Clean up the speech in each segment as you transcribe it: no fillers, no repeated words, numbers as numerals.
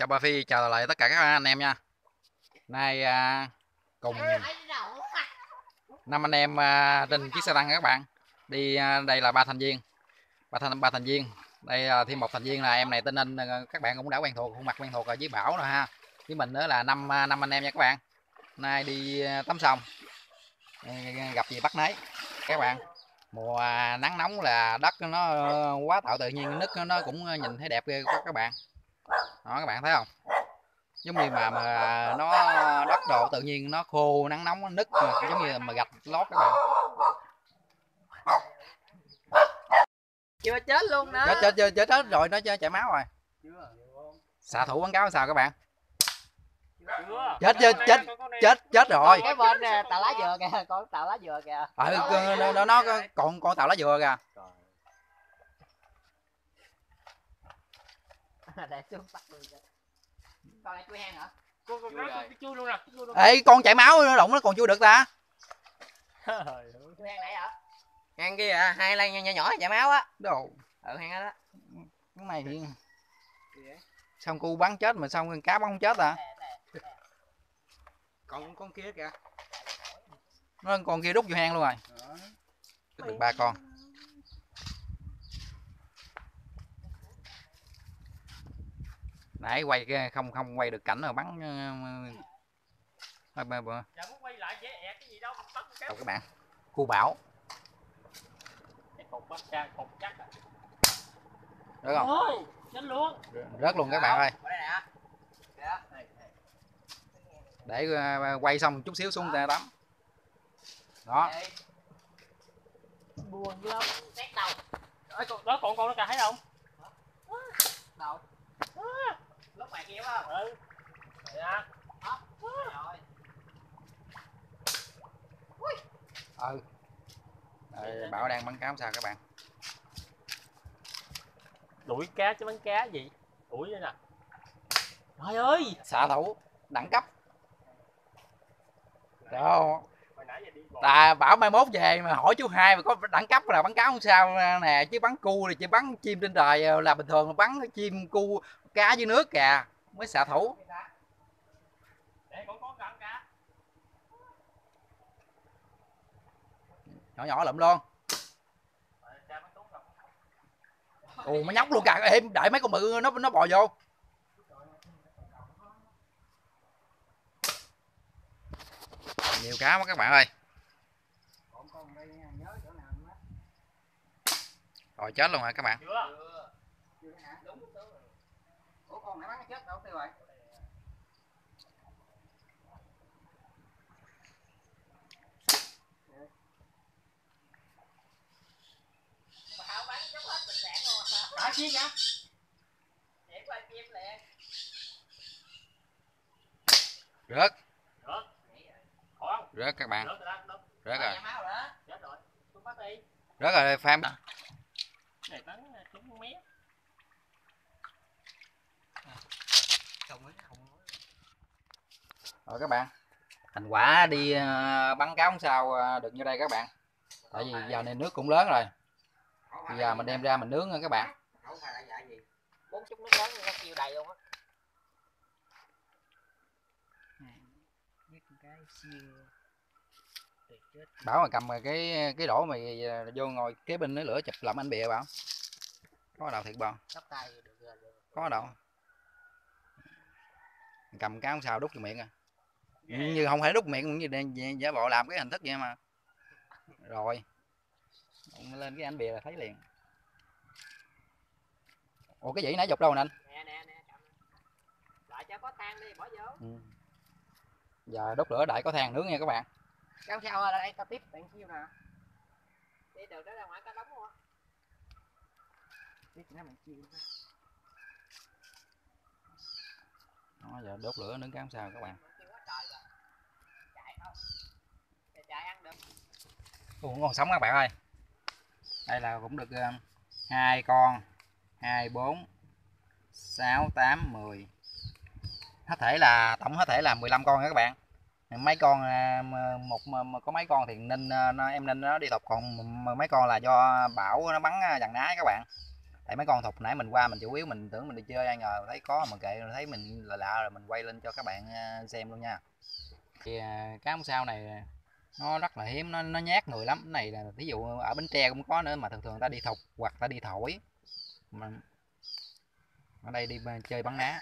Chào Ba Phi, chào lại tất cả các anh em nha. Nay cùng 5 anh em trên chiếc xe tăng các bạn. Đi đây là 3 thành viên. Ba thành viên. Đây thêm một thành viên là em này tên Ninh, các bạn cũng đã quen thuộc, khuôn mặt quen thuộc rồi với Bảo rồi ha. Với mình nữa là năm anh em nha các bạn. Nay đi tắm sông. Gặp gì bắt nấy. Các bạn, mùa nắng nóng là đất nó quá tạo tự nhiên, nước nó cũng nhìn thấy đẹp ghê các bạn. Đó các bạn thấy không? Giống như mà nó đất độ tự nhiên nó khô, nắng nóng nó nứt giống như mà gạch lót các bạn. Chưa chết luôn đó. Chết rồi, nó chảy máu rồi. Xạ thủ bắn cáo sao các bạn? Chết rồi. Cái bên tàu lá dừa kìa, con tàu lá dừa kìa. Nó còn con tàu lá dừa kìa. Để xuống bắt luôn. Con này chui hang hả? Chui luôn nè. Ê, con chảy máu nó đụng nó còn chui được ta? Chui hang này hả? Hang kia à, hai lan nhỏ nhỏ chảy máu á. Đồ. Hang đó. Cái này thì xong cu bắn chết mà xong cá bắn không chết à? Còn con kia kìa. Nó con kia đút vô hang luôn rồi. Được 3 con. Nãy quay không quay được cảnh rồi bắn đâu các bạn. Cu Bảo. Được không? Rớt luôn các bạn ơi. Để quay xong chút xíu xuống ta tắm. Đó. Buồn lắm. Tét đầu. Đó con nó cà thấy không? Đầu. Lúc mày kêu không? Ừ. Dạ. Rồi. Bảo đang bắn cáo sao các bạn? Đuổi cá chứ bắn cá gì? Đuổi đây nè. Trời ơi, Xạ thủ đẳng cấp. Đó. Ta bảo mai mốt về mà hỏi chú Hai mà có đẳng cấp là bắn cáo không sao nè, chứ bắn cu thì chỉ bắn chim trên trời là bình thường, mà bắn chim cu cá dưới nước kìa mới xạ thủ. Nhỏ nhỏ lụm luôn. Ồ nó nhóc luôn kìa, em đợi mấy con mự nó bò vô. Nhiều cá quá các bạn ơi. Rồi chết luôn rồi các bạn. Ủa con nãy bắn chết đâu tiêu rồi? Đã chiếc hả? Để qua chim liền. Rớt. Rớt các bạn. Rớt rồi. Rớt rồi Phan. này bắn trúng mé. Rồi các bạn. Thành quả đi bắn cáo không sao được như đây các bạn. Tại vì giờ này nước cũng lớn rồi. Bây giờ mình đem ra mình nướng nha các bạn. 4 chút nước lớn nó kêu đầy luôn á. Bảo mà cầm cái đổ mày vô ngồi kế bên lấy lửa chụp làm anh bịa Bảo. Có đâu thiệt bao. Có đâu. Cầm cáo không sao đút vô miệng à. Như không phải đút miệng như giả bộ làm cái hình thức vậy mà. Rồi. Lên cái anh bìa là thấy liền. Ủa cái gì nãy dục đâu nè anh? Nè. Đợi cho có than đi bỏ vô. Giờ đốt lửa đợi có than nướng nha các bạn. Không sao ở đây tao tiếp bạn nhiêu nè. Đi từ đó ra ngoài cá đóng luôn. Biết nó bạn chiêu. Đó, giờ đốt lửa nướng cá không sao các bạn. Chạy ăn được. Ủa còn sống các bạn ơi. Đây là cũng được 2 con, 2 4 6 8 10. Tổng hết thể là 15 con các bạn. Mấy con có mấy con thì em Ninh nó đi tục, còn mấy con là do Bảo nó bắn dằn nái các bạn. Tại mấy con thục nãy mình qua mình chủ yếu mình tưởng mình đi chơi, ai ngờ thấy có mà kệ, thấy mình lạ lạ rồi mình quay lên cho các bạn xem luôn nha. Thì cá ông sao này nó rất là hiếm, nó nhát người lắm. Cái này là ví dụ ở Bến Tre cũng có nữa, mà thường thường ta đi thục hoặc ta đi thổi, mà ở đây đi chơi bắn ná.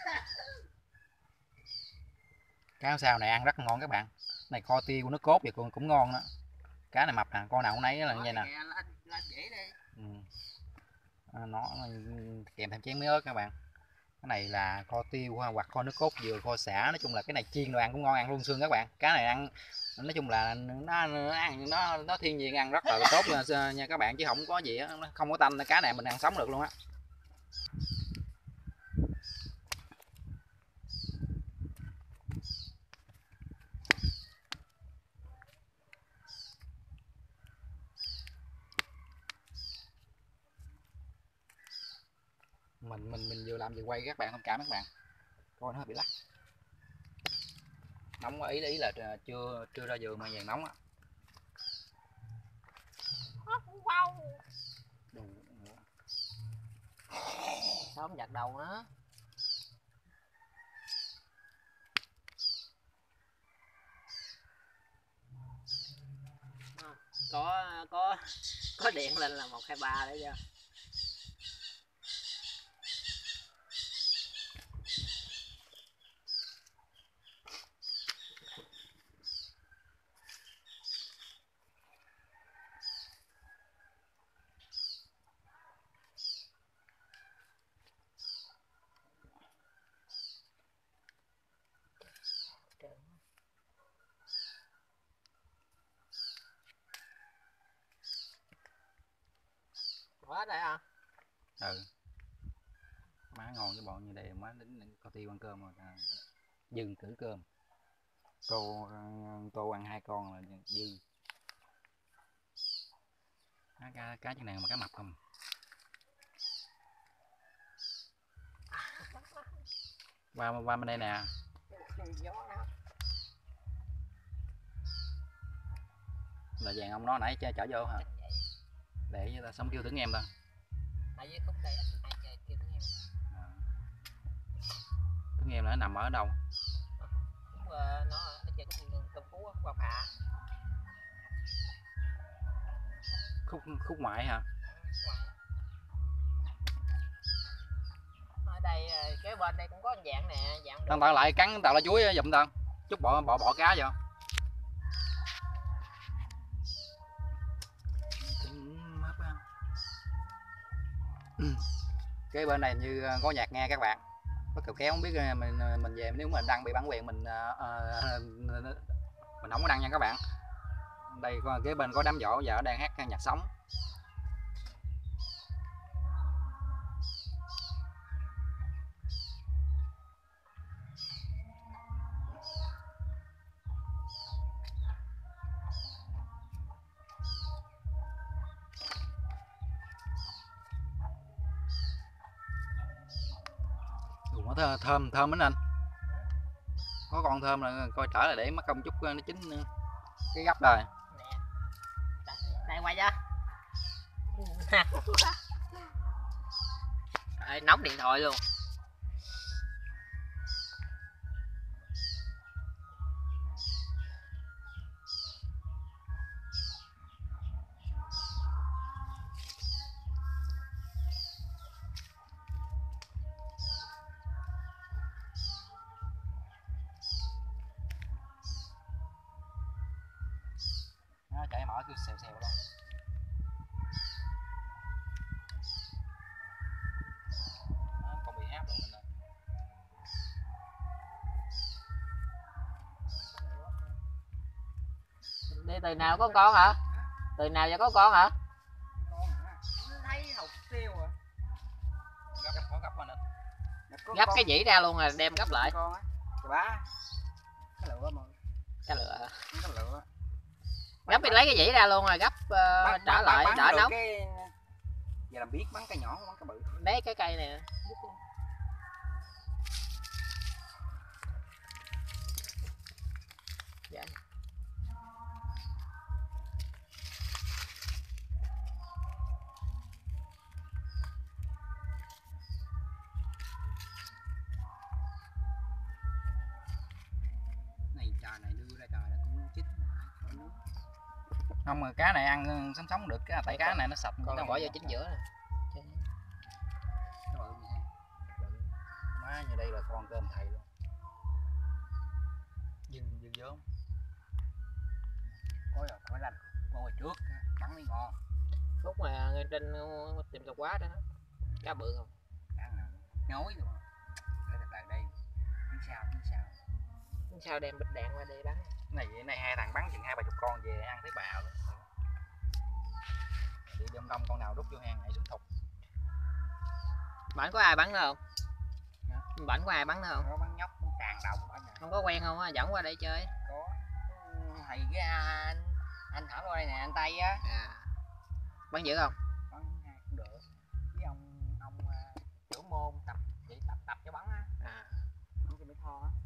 Cá ông sao này ăn rất ngon các bạn, này kho tiêu nước cốt vậy cũng ngon đó. Cá này mập nè, con nào cũng nấy là như vậy nè. Ừ. Nó kèm thêm chén miếng ớt các bạn. Cái này là kho tiêu hoặc kho nước cốt dừa, kho sả, nói chung là cái này chiên đồ ăn cũng ngon, ăn luôn xương các bạn. Cá này ăn nói chung là nó thiên nhiên, ăn rất là tốt nha các bạn, chứ không có gì á, không có tanh. Cá này mình ăn sống được luôn á. Mình vừa làm vừa quay các bạn thông cảm các bạn, coi nó hơi bị lắc. Nóng, ý là chưa ra giường mà vàng nóng á. Sao không giặt đầu nữa. Có điện lên là 123 đấy chưa. Hết rồi hả? Ừ, má ngon cái bọn như đây, má đến có tiêu ăn cơm rồi dừng cử cơm. Tô ăn 2 con là dư. Cá chỗ này mà cá mập không. Qua bên đây nè. Là vàng ông nó nãy chở vô hả? Để cho ta sống kêu tưởng em ta. Tại vì khúc đây ai chơi kêu tiếng em. Tưởng em là nó nằm ở đâu? Nó chơi cái Tân Phú á, Quang Hạ. Khúc ngoại hả? Ở đây kế bên đây cũng có dạng nè, dạng. Tao lại cắn tao là chuối giùm tao. Chút bỏ cá vô. Cái bên này như có nhạc nghe các bạn, có kẹo kéo không biết mình về nếu mà đăng bị bản quyền mình không có đăng nha các bạn. Đây cái bên có đám dỗ giờ đang hát nhạc sống. Nó thơm lắm anh, có con thơm là coi trở lại để mất công chút nó chín cái gấp rồi. Đây quay cho. Nóng điện thoại luôn. Nó chạy mở cứ xèo xèo luôn. Còn bị áp luôn mình rồi. Đi từ nào có con hả? Từ nào giờ có con hả? Thấy hột tiêu à. Gấp cái dĩ ra luôn rồi đem gấp lại. Con á. Bá. Cái lửa mà. Cái lửa. Cái lửa. Gấp đi lấy cái dĩ ra luôn rồi gấp trả lại đỡ nóng. Giờ làm biết bắn cây nhỏ bắn cây bự. Lấy cái cây nè. Dạ. Không mà cá này ăn sống sống được, tại cá này nó sạch. Còn nó bỏ vô chính giữa nè. Má như đây là con cơm thầy luôn. Dừng vô. Ôi rồi, phải lành. Ngồi trước, bắn mới ngon. Lúc mà ngay trên tìm cầu quá đó, cá bự không? Nhối luôn. Để từ đây. Phía sau. Sao đem bịch đạn qua đây bắn? Này hai thằng bắn chừng 20-30 con về ăn thấy bào luôn. Đi đông đông con nào đút vô hang nhảy xuống thục. Bắn có ai bắn nữa không? Bắn có ai bắn nữa không? Nó bắn nhóc, nó tràn đồng ở nhà. Không có quen không á, dẫn qua đây chơi. Có. Thầy cái anh Thảo qua đây nè, anh Tây á. Bắn dữ không? Bắn cũng được. Với ông trưởng môn tập cho bắn á. Bắn cho mấy thon á.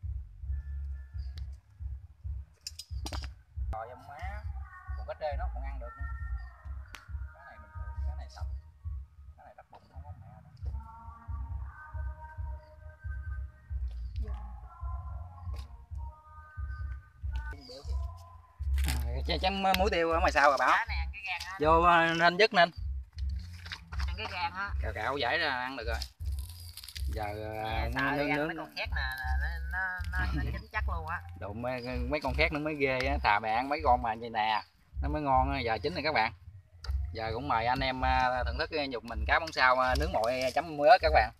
Rồi ông má, còn cá trê nó còn ăn được nữa. Cái này bình thường, cái này sạch. Cái này đập bụng không có mẹ đâu. Chém muối tiêu ở ngoài sau rồi Bảo. Cá này ăn cái gan á. Vô nên dứt nên. Ăn cái gan á. Cạo giải ra ăn được rồi. Giờ Sợ đi ăn mấy con khác nè, nó chín chắc luôn á. đụng mấy con khác nó mới ghê á, thà mẹ ăn mấy con mà như nè nó mới ngon. Giờ chín rồi các bạn, giờ cũng mời anh em thưởng thức nhục mình cá bóng sao nướng mội chấm muối ớt các bạn.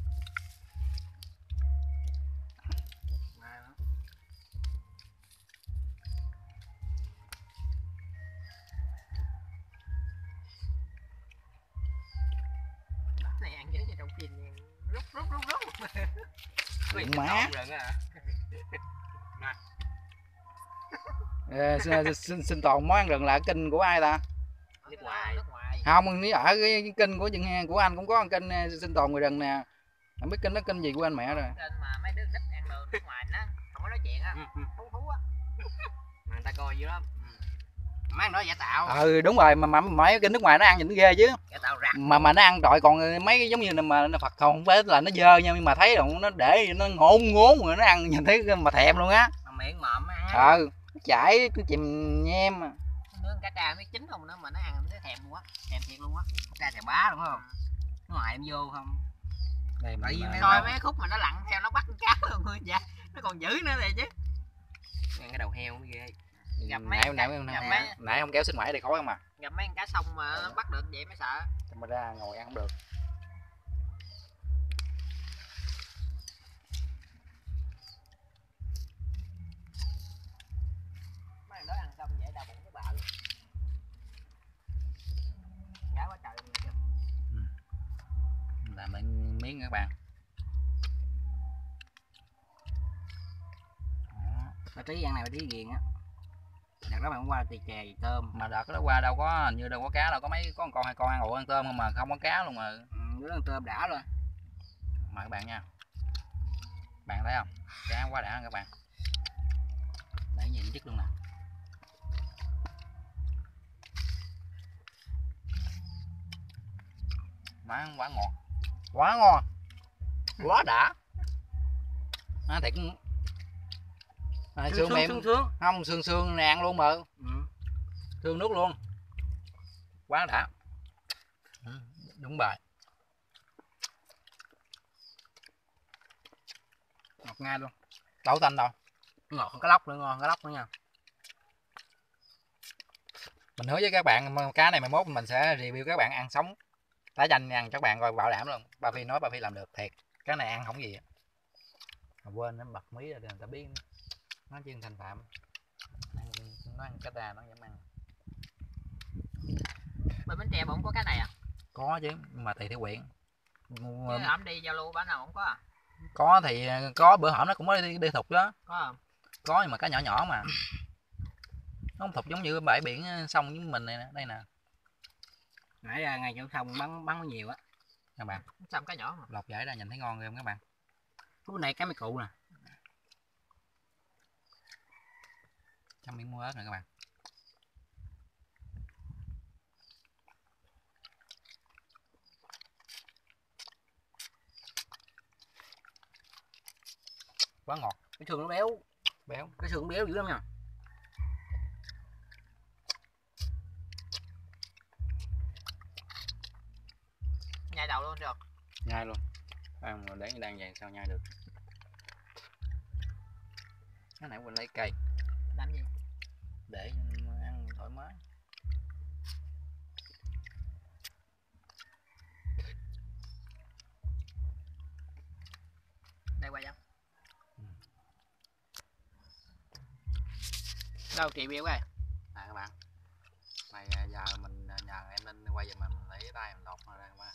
Này ăn với trong phim rút. Má sinh tồn món ăn rừng là kênh của ai ta? Nước ngoài. Không, nếu ở cái kênh của anh cũng có kênh sinh tồn người rừng nè. Không biết kênh đó kênh gì của anh mẹ rồi. Kênh mà mấy đứa nít ăn đồ nước ngoài nó không có nói chuyện á. Thú á. Mà người ta coi dữ lắm. Mấy anh nói giả tạo. Đúng rồi, mà mấy kênh nước ngoài nó ăn nhìn nó ghê chứ. Giả tạo rặt. Mà nó ăn trọi, còn mấy cái giống như là mà nó Phật không phải là nó dơ nha, nhưng mà thấy rồi nó để nó ngốn rồi nó ăn nhìn thấy mà thèm luôn á. Mà miệng mộm á. Chảy chìm nhem. Nướng cá tra mới chín không nữa mà nó ăn nó thèm luôn á, thèm thiệt luôn á. Cá chà bá đúng không? Nó ngoài em vô không? Đây tại vì coi mấy khúc mà nó lặn theo nó bắt con cá luôn dạ. Nó còn dữ nữa này chứ. Cái đầu heo mới ghê. Gặp mấy nãy không kéo sinh ngoại đây khói không mà. Gặp mấy con cá sông mà nó bắt được vậy mới sợ. Mà ra ngồi ăn không được. Mấy đó ăn xong vậy đau bụng cái bạo luôn. Gái quá trời luôn chứ. Làm miếng các bạn. Bà Trí ăn này bà Trí ghiền á. Đợt đó bạn qua tì chè tôm. Mà đợt đó qua đâu có, hình như đâu có cá đâu, có mấy có một con hai con ăn ụ ăn tôm không mà không có cá luôn mà. Đứa ăn tôm đã luôn. Mời các bạn nha. Bạn thấy không? Cá quá đã các bạn. Để nhìn chất luôn nè. Má quá ngọt. Quá ngon. Quá đã. Thiệt. Xương mềm. Không, xương này ăn luôn mà. Xương nước luôn. Quá đã. Đúng bài. Ngọt ngay luôn. Đậu tanh đâu. Ngọt hơn cá lóc nữa, ngon cá lóc nữa nha. Mình hứa với các bạn cá này mai mốt mình sẽ review các bạn ăn sống tái chanh ăn cho các bạn coi bảo đảm luôn. Ba Phi nói Ba Phi làm được thiệt. Cái này ăn không gì. Mà quên nó bật mí ra để người ta biết. Nó chuyên thành phạm. Nó ăn cá ta nó dám ăn. Bên Bến Tre mà không có cái này à? Có chứ, mà tùy theo quyện. Chứ hổng đi giao lưu bán nào không có à? Có thì có, bữa hổm nó cũng mới đi thục đó. Có không? Có nhưng mà cá nhỏ nhỏ mà. Nó không thục giống như bãi biển sông với mình này nè, đây nè. Nãy ra ngay chỗ sông bắn nhiều á. Các bạn. Sông cá nhỏ mà. Lọc giải ra nhìn thấy ngon không các bạn. Cái này cá mày cụ nè. Chấm miếng muối ớt nè các bạn. Quá ngọt. Cái xương nó béo. Béo. Cái xương béo dữ lắm nha. luôn được. Nhai luôn. Ăn mà để đang vàng sao nhai được. Cái nãy mình lấy cây Làm gì? để ăn thoải mái. Đây quay không? Đâu chị biểu rồi. À các bạn, này giờ mình nhờ em Ninh quay giùm mình lấy tay mình lột ra các bạn.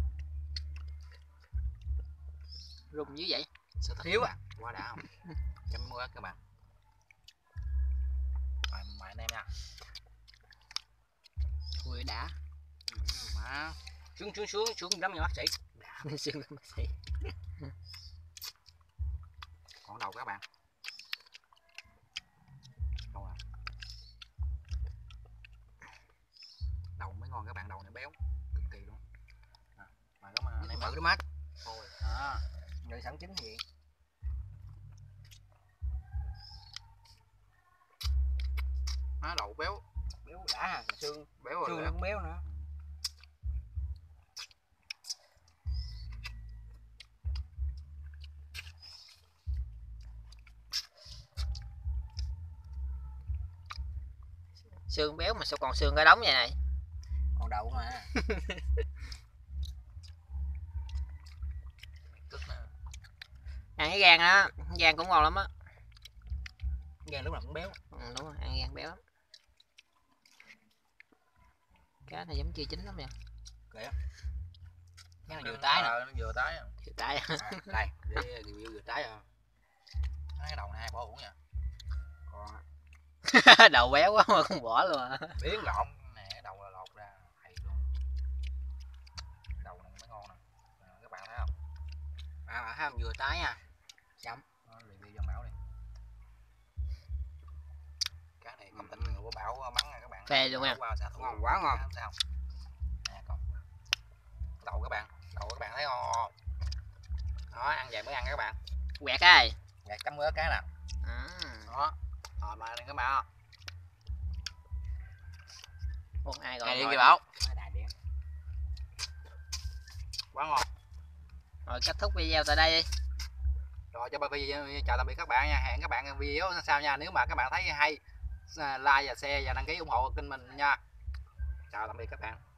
Rung dữ vậy. Sao thiếu à? Quá đã không? Chấm muối các bạn. Mời anh em nha. Ui đã. Má. Xuống đấm nha bác sĩ. Xuống đấm bác sĩ. Còn đầu các bạn. Đầu à. Đầu mới ngon các bạn, đầu này béo cực kỳ luôn. À, mà các bạn Này bự đó mắt. ôi. À. Rồi sẵn chín gì? Má đầu béo. Béo đã à, xương Béo rồi. xương nó cũng béo nữa. Xương béo mà sao còn xương cái đống vậy này? Còn đậu mà. Ăn cái gan á, gan cũng ngon lắm á. Gan lúc nào cũng béo. Ừ, đúng rồi, ăn gan béo lắm. Cá này giống chưa chín lắm nha. Kìa. Cái này vừa tái nè. Nó vừa tái. Vừa tái. Đây, để review vừa tái à. Cái đầu này hai bỏ uổng nha. Còn Đầu béo quá mà không bỏ luôn à. biến lộn nè, đầu là lột ra hay luôn. Đầu này mới ngon nè. Các bạn thấy không? À ha, vừa tái nha. Chấm. Review cho Bảo đi. Cá này công tin của Bảo mắng nha các bạn. Phê luôn nha. Ngon quá ngon. Thấy không? Nè con. Đầu các bạn, đầu các bạn thấy không? Đó, ăn vậy mới ăn các bạn. Quẹt ai. Gạt chấm ớt cái nè. Đó. Rồi mà đừng có bảo. Ủa, ai gọi Này đi rồi. kìa Bảo. Quá ngon. Rồi kết thúc video tại đây đi. Rồi cho video chào tạm biệt các bạn nha. Hẹn các bạn video sau nha. Nếu mà các bạn thấy hay like và share và đăng ký ủng hộ kênh mình nha. Chào tạm biệt các bạn.